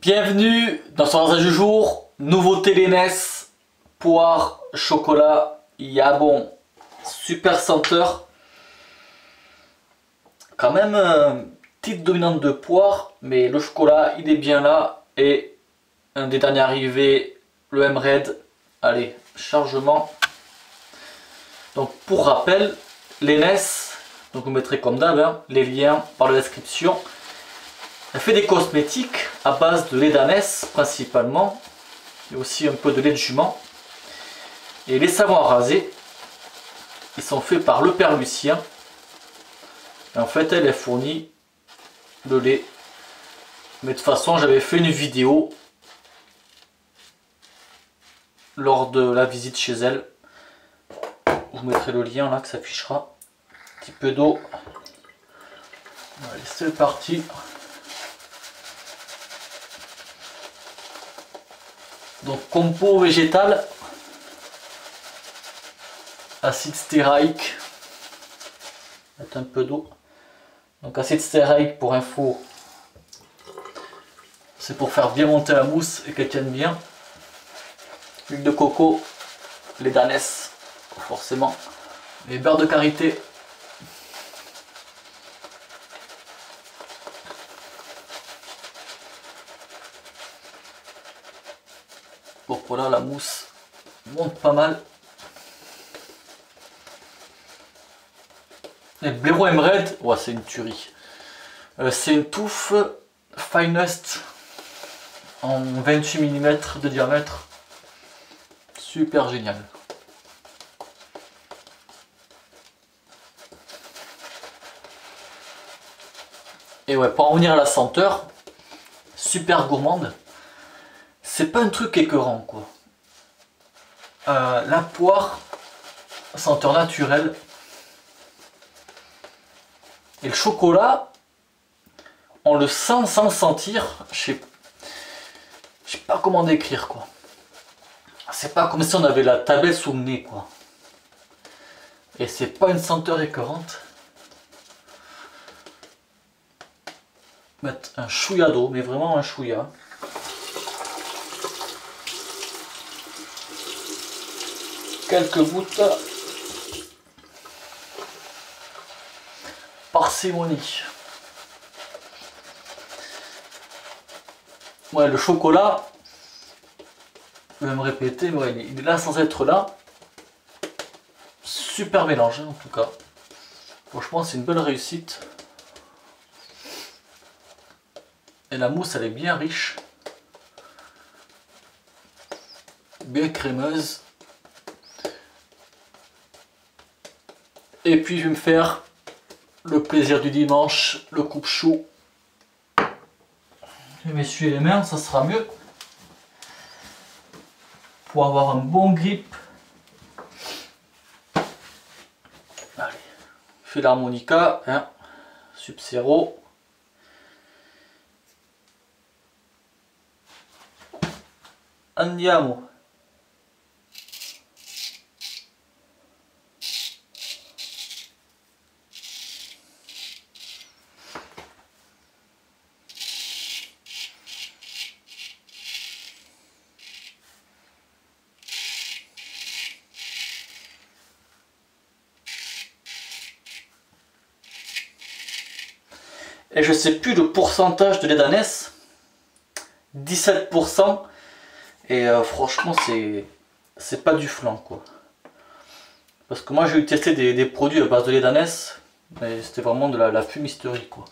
Bienvenue dans son rasage du jour, nouveauté Lénès, poire, chocolat, bon, super senteur. Quand même petite dominante de poire, mais le chocolat il est bien là. Et un des derniers arrivés, le M-Red. Allez, chargement. Donc pour rappel, Lénès, donc vous mettrez comme d'hab hein, les liens par la description. Elle fait des cosmétiques à base de lait d'ânesse principalement, et aussi un peu de lait de jument. Et les savons à raser, ils sont faits par le père Lucien. Et en fait, elle fournit le lait. Mais de toute façon, j'avais fait une vidéo lors de la visite chez elle. Je vous mettrai le lien là, que s'affichera. Un petit peu d'eau. Allez, c'est parti. Donc compo végétal, acide stéraïque, mettre un peu d'eau. Donc acide stéraïque, pour info, c'est pour faire bien monter la mousse et qu'elle tienne bien. Huile de coco, lait d'ânesse forcément, et beurre de karité. Bon voilà, la mousse monte pas mal. Et blaireau M-Red, ouais, c'est une tuerie. C'est une touffe Finest en 28 mm de diamètre. Super génial. Et ouais, pour en revenir à la senteur, super gourmande. C'est pas un truc écœurant quoi. La poire, senteur naturelle. Et le chocolat, on le sent sans le sentir. Je sais pas comment décrire quoi. C'est pas comme si on avait la tablette sous le nez quoi. Et c'est pas une senteur écœurante. Mettre un chouïa d'eau, mais vraiment un chouïa. Quelques gouttes. Parcimonie. Ouais, le chocolat, je vais me répéter, mais ouais, il est là sans être là. Super mélange en tout cas. Franchement, c'est une belle réussite. Et la mousse, elle est bien riche. Bien crémeuse. Et puis je vais me faire le plaisir du dimanche, le coupe-chou. Je vais m'essuyer les mains, ça sera mieux. Pour avoir un bon grip. Allez, je fais l'harmonica, hein, Sub-Zero. Andiamo. Et je sais plus le pourcentage de lait d'ânesse, 17%, et franchement c'est pas du flan quoi. Parce que moi j'ai eu testé des produits à base de lait d'ânesse, mais c'était vraiment de la fumisterie quoi.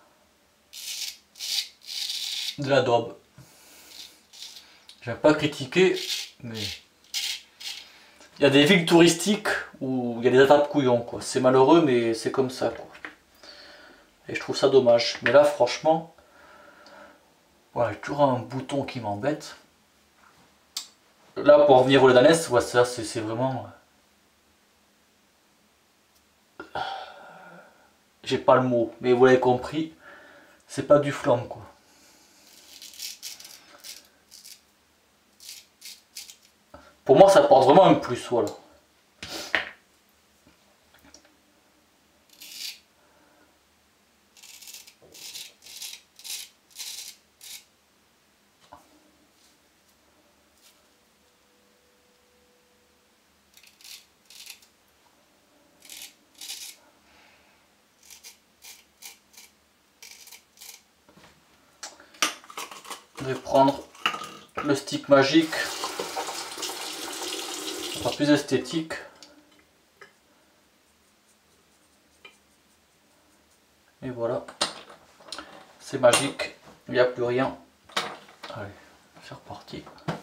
De la daube. J'aime pas critiquer, mais il y a des villes touristiques où il y a des attaques couillons quoi. C'est malheureux mais c'est comme ça quoi. Et je trouve ça dommage. Mais là, franchement, voilà, j'ai toujours un bouton qui m'embête. Là, pour revenir au lait d'ânesse, ouais, ça, c'est vraiment... J'ai pas le mot, mais vous l'avez compris, c'est pas du flan, quoi. Pour moi, ça apporte vraiment un plus, voilà. Je vais prendre le stick magique, ce sera plus esthétique. Et voilà, c'est magique, il n'y a plus rien. Allez, c'est reparti.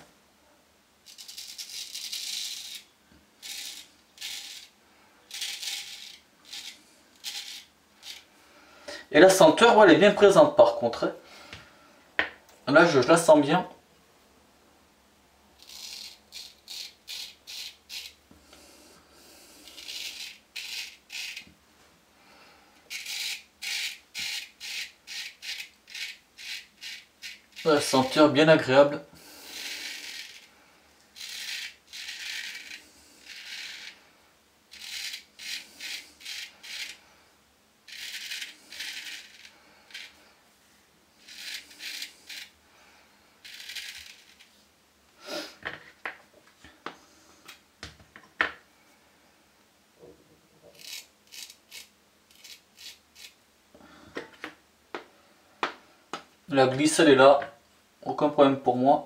Et la senteur, ouais, elle est bien présente par contre, hein. Là, je la sens bien. La senteur bien agréable. La glisse elle est là, aucun problème pour moi.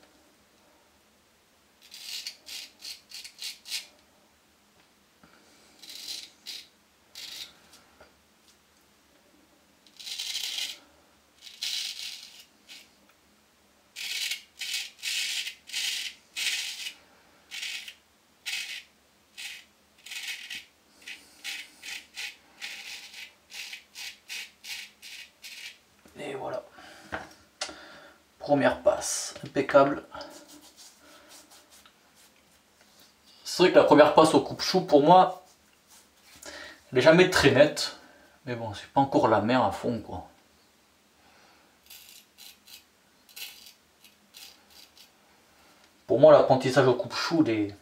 Et voilà. Première passe, impeccable. C'est vrai que la première passe au coupe-chou pour moi, elle n'est jamais très nette. Mais bon, c'est pas encore la mer à fond quoi. Pour moi l'apprentissage au coupe-chou, il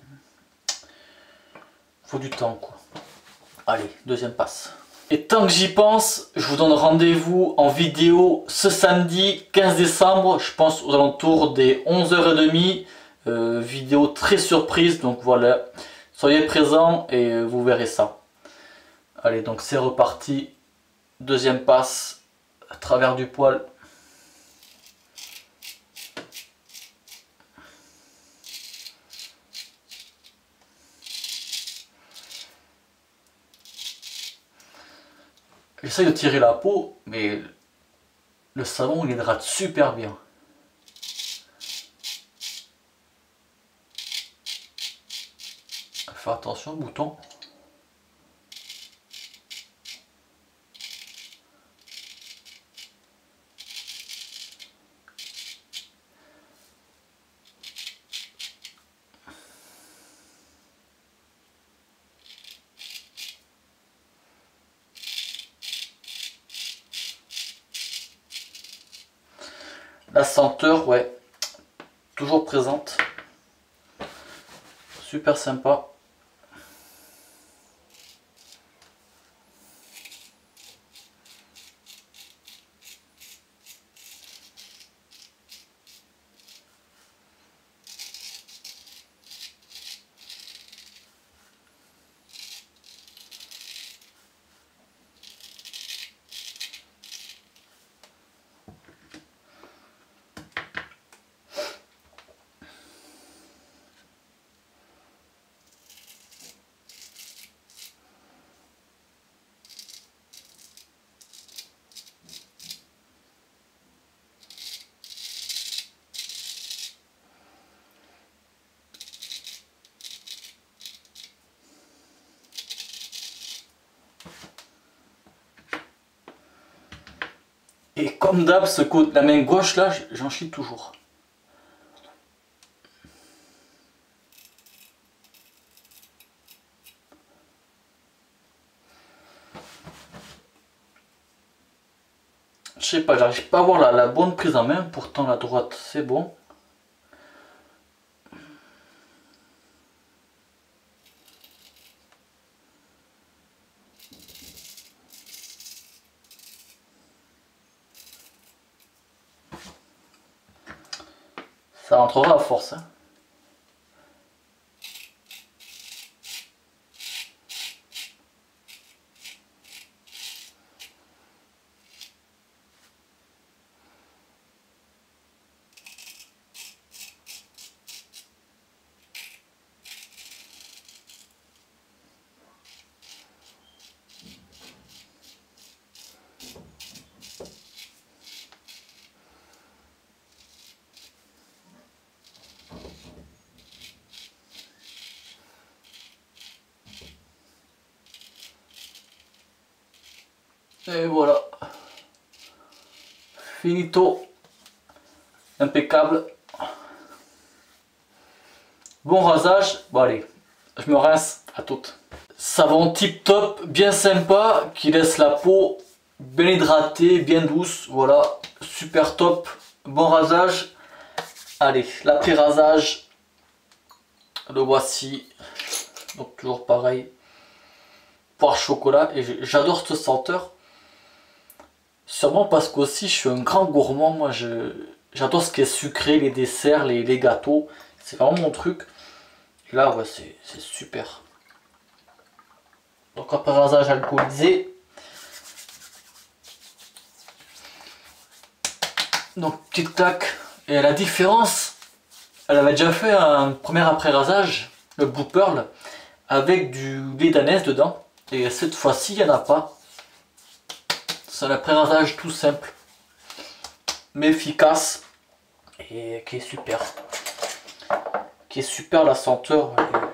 faut du temps quoi. Allez, deuxième passe. Et tant que j'y pense, je vous donne rendez-vous en vidéo ce samedi 15 décembre, je pense aux alentours des 11h30. Vidéo très surprise, donc voilà, soyez présents et vous verrez ça. Allez, donc c'est reparti. Deuxième passe à travers du poil. J'essaye de tirer la peau, mais le savon il hydrate super bien. Fais attention au bouton. La senteur, ouais, toujours présente. Super sympa. Et comme d'hab, la main gauche là, j'en chie toujours. Je sais pas, j'arrive pas à avoir la bonne prise en main, pourtant la droite c'est bon. Ça rentrera à force. Hein. Et voilà. Finito. Impeccable. Bon rasage. Bon allez, je me rince à toutes. Savon tip top, bien sympa, qui laisse la peau bien hydratée, bien douce. Voilà, super top. Bon rasage. Allez, l'après-rasage. Le voici. Donc toujours pareil. Poire chocolat. Et j'adore ce senteur. Sûrement parce qu'aussi je suis un grand gourmand. Moi j'adore ce qui est sucré, les desserts, les gâteaux. C'est vraiment mon truc. Là ouais c'est super. Donc après rasage alcoolisé. Donc tic tac. Et la différence, elle avait déjà fait un premier après rasage, le Blue Pearl, avec du lait d'ânesse dedans. Et cette fois-ci il n'y en a pas. C'est un après rasage tout simple, mais efficace. Et qui est super. Qui est super, la senteur.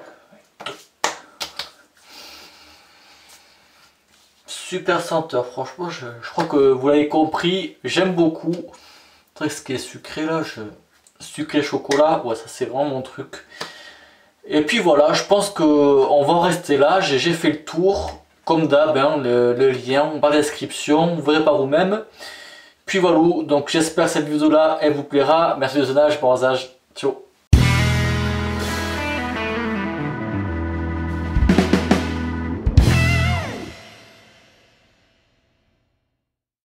Super senteur, franchement, je crois que vous l'avez compris, j'aime beaucoup. C'est vrai que ce qui est sucré là, sucré chocolat, ouais, ça c'est vraiment mon truc. Et puis voilà, je pense qu'on va en rester là, j'ai fait le tour. Comme d'hab, hein, le lien en bas de la description, vous verrez par vous-même. Puis voilà, donc j'espère que cette vidéo là, elle vous plaira. Merci de visionnage, bon rasage, ciao.